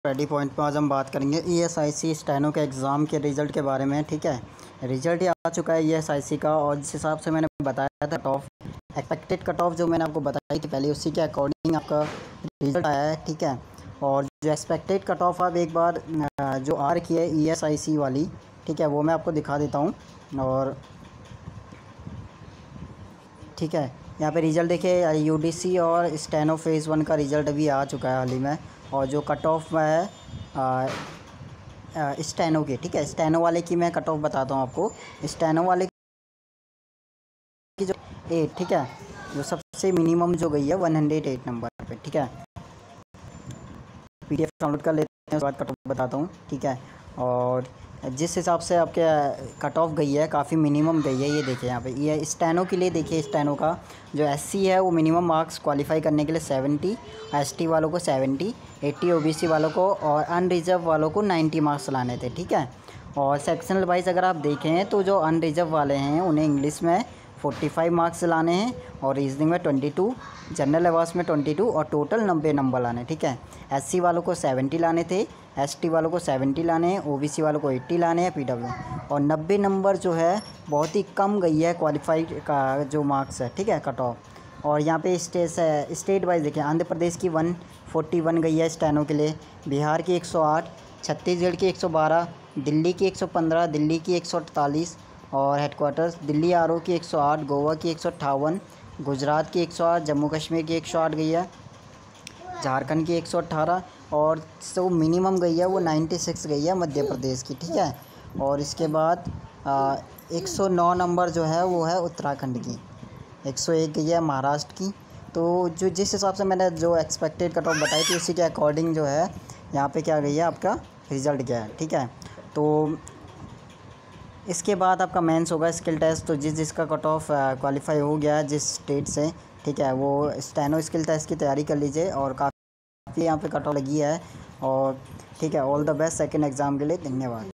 Ready point पर आज हम बात करेंगे ईएसआईसी स्टेनो के एग्ज़ाम के रिज़ल्ट के बारे में। ठीक है, रिज़ल्ट ही आ चुका है ईएसआईसी का और जिस हिसाब से मैंने बताया था एक्सपेक्टेड कट ऑफ जो मैंने आपको बताई थी पहले, उसी के अकॉर्डिंग आपका रिज़ल्ट आया है। ठीक है, और जो एक्सपेक्टेड कट ऑफ अब एक बार जो आ रखी है ईएसआईसी वाली, ठीक है, वो मैं आपको दिखा देता हूँ। और ठीक है, यहाँ पे रिज़ल्ट देखिए, यूडीसी और स्टेनो फेज़ 1 का रिज़ल्ट अभी आ चुका है हाल ही में। और जो कट ऑफ है स्टेनो की, ठीक है, स्टेनो वाले की मैं कट ऑफ बताता हूँ आपको। स्टेनो वाले की जो 8, ठीक है, जो सबसे मिनिमम जो गई है 108 नंबर पे। ठीक है, पीडीएफ डाउनलोड कर लेते हैं, उसके बाद कट ऑफ बताता हूँ। ठीक है, और जिस हिसाब से आपके कट ऑफ गई है काफ़ी मिनिमम गई है, ये देखिए यहाँ पे, ये स्टेनो के लिए देखिए, स्टेनो का जो एससी है वो मिनिमम मार्क्स क्वालिफाई करने के लिए 70, एसटी वालों को 70, 80 ओबीसी वालों को और अनरिजर्व वालों को 90 मार्क्स लाने थे। ठीक है, और सेक्शनल वाइज अगर आप देखें तो जो अनरिजर्व वाले हैं उन्हें इंग्लिश में 45 मार्क्स लाने हैं और रीजनिंग में 22, जनरल अवार्ड्स में 22 और टोटल 90 नंबर लाने। ठीक है, एससी वालों को 70 लाने थे, एसटी वालों को 70 लाने हैं, ओबीसी वालों को 80 लाने हैं, पीडब्ल्यू और 90 नंबर जो है बहुत ही कम गई है क्वालिफाइड का जो मार्क्स है। ठीक है, कट ऑफ। और यहाँ पे स्टेट वाइज देखिए, आंध्र प्रदेश की 141 गई है स्टेनो के लिए, बिहार की 108, छत्तीसगढ़ की 112, दिल्ली की 115, दिल्ली की 148 और हेडक्वार्टर्स दिल्ली आरओ की 108, गोवा की 158, गुजरात की 108, जम्मू कश्मीर की 108 गई है, झारखंड की 118 और जो मिनिमम गई है वो 96 गई है मध्य प्रदेश की। ठीक है, और इसके बाद 109 नंबर जो है वो है उत्तराखंड की, 101 गई है महाराष्ट्र की। तो जो जिस हिसाब से मैंने जो एक्सपेक्टेड कट ऑफ बताई थी उसी के अकॉर्डिंग जो है यहाँ पे क्या गई है, आपका रिज़ल्ट क्या है। ठीक है, तो इसके बाद आपका मेंस होगा, स्किल टेस्ट। तो जिसका कट ऑफ क्वालिफाई हो गया जिस स्टेट से, ठीक है, वो स्टेनो स्किल टेस्ट की तैयारी कर लीजिए और काफ़ी यहाँ पे कट ऑफ लगी है। और ठीक है, all the best second exam के लिए, धन्यवाद।